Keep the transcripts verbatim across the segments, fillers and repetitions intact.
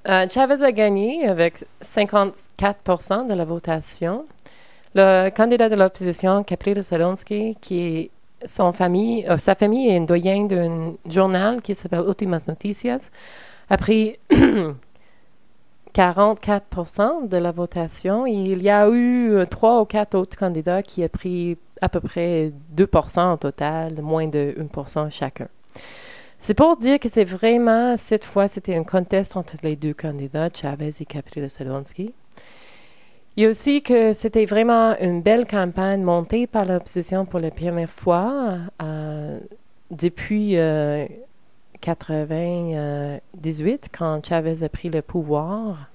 Euh, Chavez a gagné avec cinquante-quatre pour cent de la votation. Le candidat de l'opposition, Capriles Salonsky, qui est son famille, euh, sa famille est une doyen d'un journal qui s'appelle Últimas Noticias, a pris quarante-quatre pour cent de la votation. Il y a eu euh, trois ou quatre autres candidats qui ont pris à peu près deux pour cent au total, moins de un pour cent chacun. C'est pour dire que c'est vraiment, cette fois, c'était un contest entre les deux candidats, Chavez et Capriles Salonsky. Il y a aussi que c'était vraiment une belle campagne montée par l'opposition pour la première fois euh, depuis euh, quatre-vingt-dix-huit, quand Chavez a pris le pouvoir.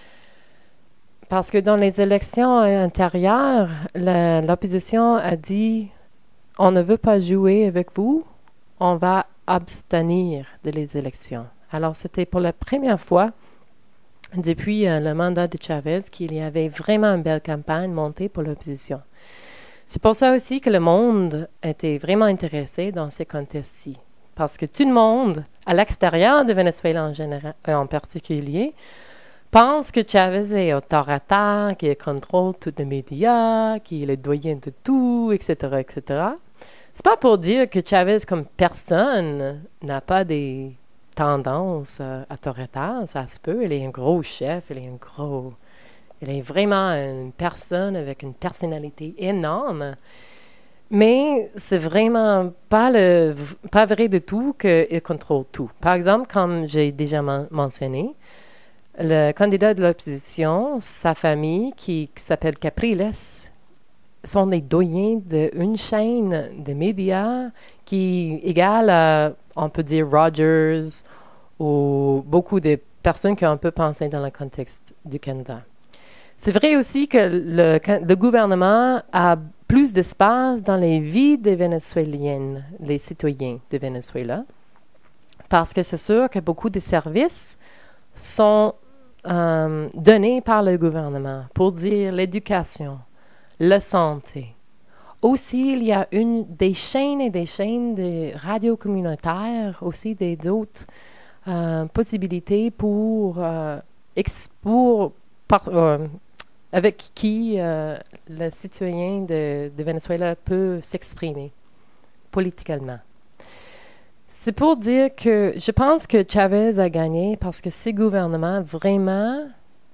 Parce que dans les élections antérieures, la, l'opposition a dit « On ne veut pas jouer avec vous, on va abstenir de les élections ». Alors, c'était pour la première fois depuis euh, le mandat de Chavez qu'il y avait vraiment une belle campagne montée pour l'opposition. C'est pour ça aussi que le monde était vraiment intéressé dans ces contests-ci. Parce que tout le monde, à l'extérieur de Venezuela en, général, euh, en particulier, pense que Chavez est autoritaire, qu'il contrôle tous les médias, qu'il est le doyen de tout, et cetera, et cetera. C'est pas pour dire que Chavez, comme personne, n'a pas des tendances euh, autoritaires, ça se peut. Il est un gros chef, il est un gros... Il est vraiment une personne avec une personnalité énorme. Mais c'est vraiment pas, le, pas vrai du tout qu'il contrôle tout. Par exemple, comme j'ai déjà men- mentionné, le candidat de l'opposition, sa famille, qui, qui s'appelle Capriles, sont des doyens d'une chaîne de médias qui égale à, on peut dire, Rogers ou beaucoup de personnes qui ont un peu pensé dans le contexte du Canada. C'est vrai aussi que le, le gouvernement a plus d'espace dans les vies des Vénézuéliennes, les citoyens de Venezuela, parce que c'est sûr que beaucoup de services sont euh, donnés par le gouvernement, pour dire l'éducation, la santé. Aussi, il y a une, des chaînes et des chaînes de radios communautaires, aussi des autres euh, possibilités pour, euh, ex, pour par, euh, avec qui euh, le citoyen de, de Venezuela peut s'exprimer politiquement. C'est pour dire que je pense que Chavez a gagné parce que ces gouvernements vraiment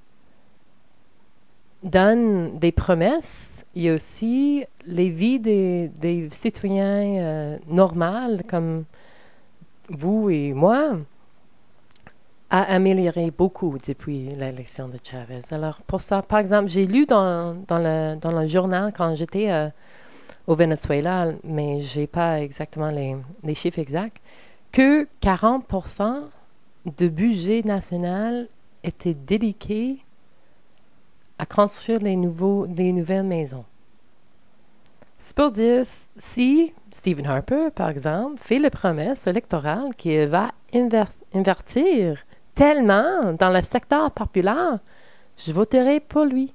donnent des promesses. Il y a aussi les vies des, des citoyens euh, normales comme vous et moi a amélioré beaucoup depuis l'élection de Chavez. Alors, pour ça, par exemple, j'ai lu dans, dans, le, dans le journal quand j'étais euh, au Venezuela, mais je n'ai pas exactement les, les chiffres exacts, que quarante pour cent du budget national était dédié à construire les, nouveaux, les nouvelles maisons. C'est pour dire, si Stephen Harper, par exemple, fait la promesse électorale qu'il va inver- invertir tellement dans le secteur populaire, je voterai pour lui.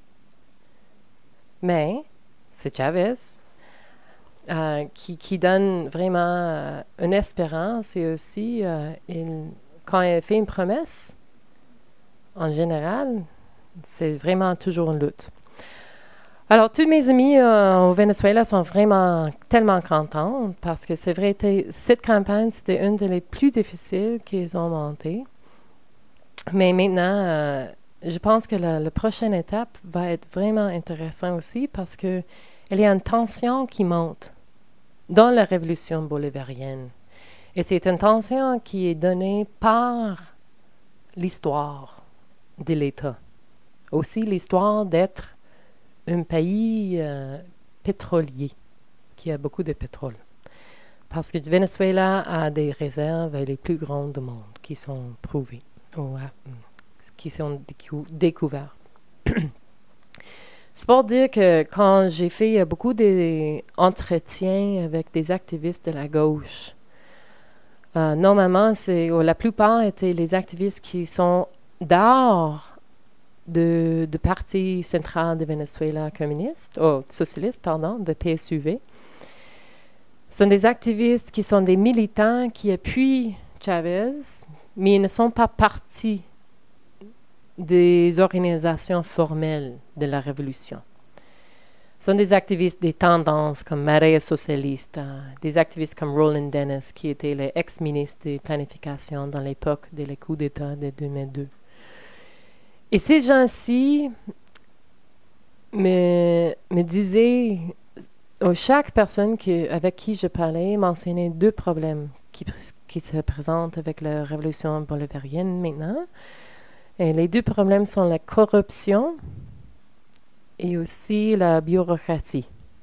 Mais c'est Chavez euh, qui, qui donne vraiment euh, une espérance et aussi, euh, il, quand il fait une promesse, en général, c'est vraiment toujours une lutte. Alors, tous mes amis euh, au Venezuela sont vraiment tellement contents parce que c'est vrai, cette campagne, c'était une des plus difficiles qu'ils ont montées. Mais maintenant, euh, je pense que la, la prochaine étape va être vraiment intéressante aussi parce qu'il y a une tension qui monte dans la révolution bolivarienne. Et c'est une tension qui est donnée par l'histoire de l'État. Aussi l'histoire d'être un pays euh, pétrolier, qui a beaucoup de pétrole. Parce que le Venezuela a des réserves les plus grandes du monde qui sont prouvées. Ou, euh, qui sont décou- découverts. C'est pour dire que quand j'ai fait beaucoup d'entretiens avec des activistes de la gauche, euh, normalement, c'est, ou la plupart étaient les activistes qui sont dehors du Parti central de Venezuela communiste, oh, socialiste, pardon, de P S U V. Ce sont des activistes qui sont des militants qui appuient Chavez, mais ils ne sont pas partis des organisations formelles de la révolution. Ce sont des activistes des tendances comme Marea Socialista, des activistes comme Roland Dennis, qui était l'ex-ministre de planification dans l'époque des coups d'État de deux mille deux. Et ces gens-ci me, me disaient, oh, chaque personne qui, avec qui je parlais mentionnait deux problèmes qui, qui se présentent avec la révolution bolivarienne maintenant. Et les deux problèmes sont la corruption et aussi la bureaucratie.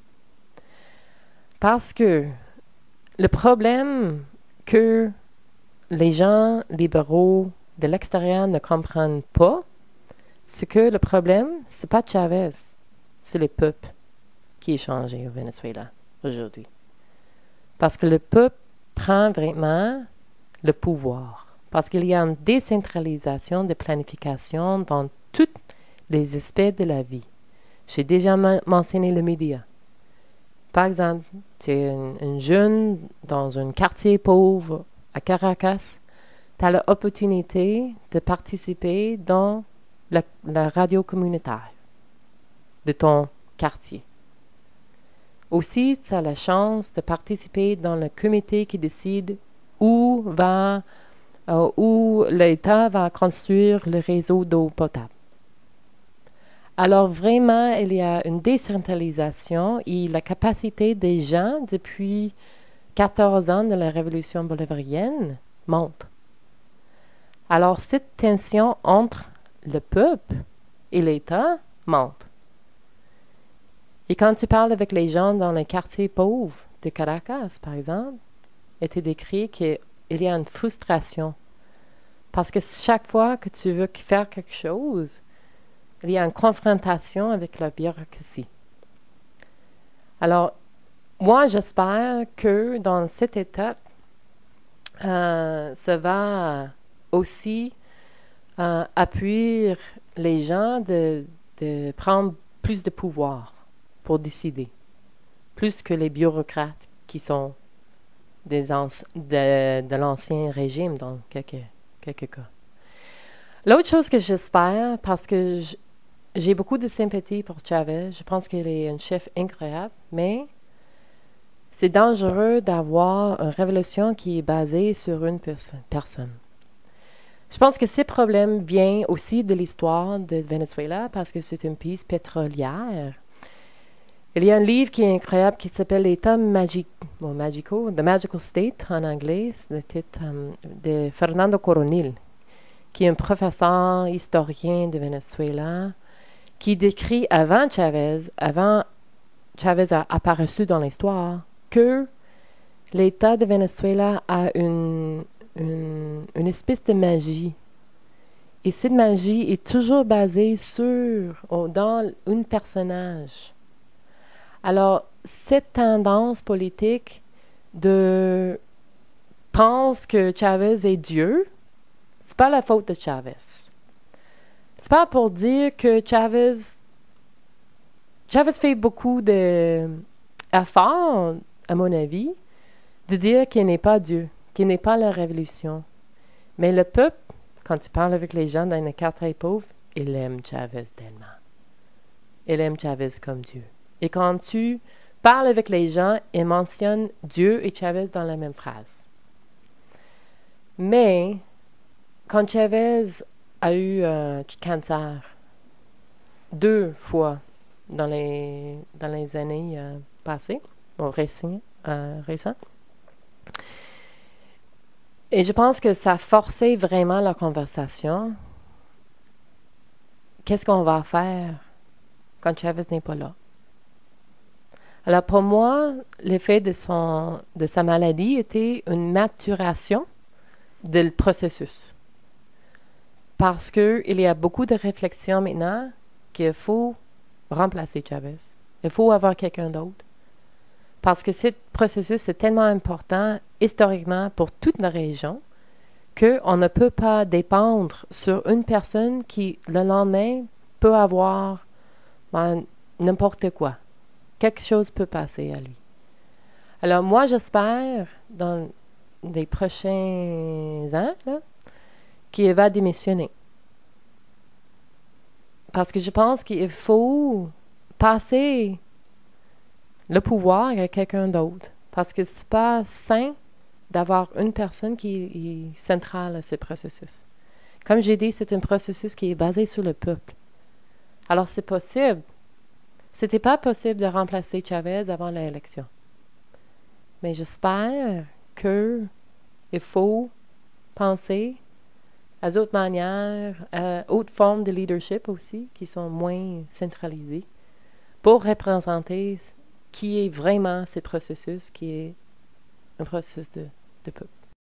Parce que le problème que les gens libéraux de l'extérieur ne comprennent pas, c'est que le problème, c'est pas Chavez, c'est le peuple qui est changé au Venezuela aujourd'hui. Parce que le peuple prend vraiment le pouvoir. Parce qu'il y a une décentralisation de planification dans tous les aspects de la vie. J'ai déjà mentionné les médias. Par exemple, tu es un, un jeune dans un quartier pauvre à Caracas, tu as l'opportunité de participer dans la, la radio communautaire de ton quartier. Aussi, tu as la chance de participer dans le comité qui décide où va, euh, où l'État va construire le réseau d'eau potable. Alors vraiment, il y a une décentralisation et la capacité des gens depuis quatorze ans de la révolution bolivarienne monte. Alors cette tension entre le peuple et l'État monte. Et quand tu parles avec les gens dans les quartiers pauvres de Caracas, par exemple, il était décrit qu'il y a une frustration. Parce que chaque fois que tu veux faire quelque chose, il y a une confrontation avec la bureaucratie. Alors, moi, j'espère que dans cette étape, euh, ça va aussi euh, appuyer les gens de, de prendre plus de pouvoir pour décider, plus que les bureaucrates qui sont des anci- de, de l'ancien régime dans quelques, quelques cas. L'autre chose que j'espère, parce que je, j'ai beaucoup de sympathie pour Chavez. Je pense qu'il est un chef incroyable, mais c'est dangereux d'avoir une révolution qui est basée sur une pers- personne. Je pense que ces problèmes viennent aussi de l'histoire de Venezuela parce que c'est un pays pétrolier. Il y a un livre qui est incroyable qui s'appelle L'État magique, bon, magico, The Magical State en anglais, c'est le titre um, de Fernando Coronil, qui est un professeur historien de Venezuela, qui décrit avant Chavez, avant Chavez a apparu dans l'histoire, que l'État de Venezuela a une, une, une espèce de magie. Et cette magie est toujours basée sur, oh, dans un personnage. Alors, cette tendance politique de pense que Chavez est Dieu, c'est pas la faute de Chavez. C'est pas pour dire que Chavez Chavez fait beaucoup d'efforts, à mon avis, de dire qu'il n'est pas Dieu, qu'il n'est pas la révolution. Mais le peuple, quand tu parles avec les gens dans les quartiers pauvres, il aime Chavez tellement. Il aime Chavez comme Dieu. Et quand tu parles avec les gens, ils mentionnent Dieu et Chavez dans la même phrase. Mais, quand Chavez a eu un euh, cancer, deux fois dans les, dans les années euh, passées, bon, récents, euh, récents, et je pense que ça forçait vraiment la conversation. Qu'est-ce qu'on va faire quand Chavez n'est pas là? Alors pour moi, l'effet de, son, de sa maladie était une maturation du processus. Parce qu'il y a beaucoup de réflexions maintenant qu'il faut remplacer Chavez. Il faut avoir quelqu'un d'autre. Parce que ce processus est tellement important historiquement pour toute la région qu'on ne peut pas dépendre sur une personne qui, le lendemain, peut avoir ben, n'importe quoi. Quelque chose peut passer à lui. Alors moi, j'espère, dans les prochains ans, là, qu'il va démissionner. Parce que je pense qu'il faut passer le pouvoir à quelqu'un d'autre. Parce que c'est pas sain d'avoir une personne qui est centrale à ce processus. Comme j'ai dit, c'est un processus qui est basé sur le peuple. Alors, c'est possible. C'était pas possible de remplacer Chavez avant l'élection. Mais j'espère qu'il faut penser à d'autres manières, à d'autres formes de leadership aussi, qui sont moins centralisées, pour représenter qui est vraiment ce processus, qui est un processus de, de peuple.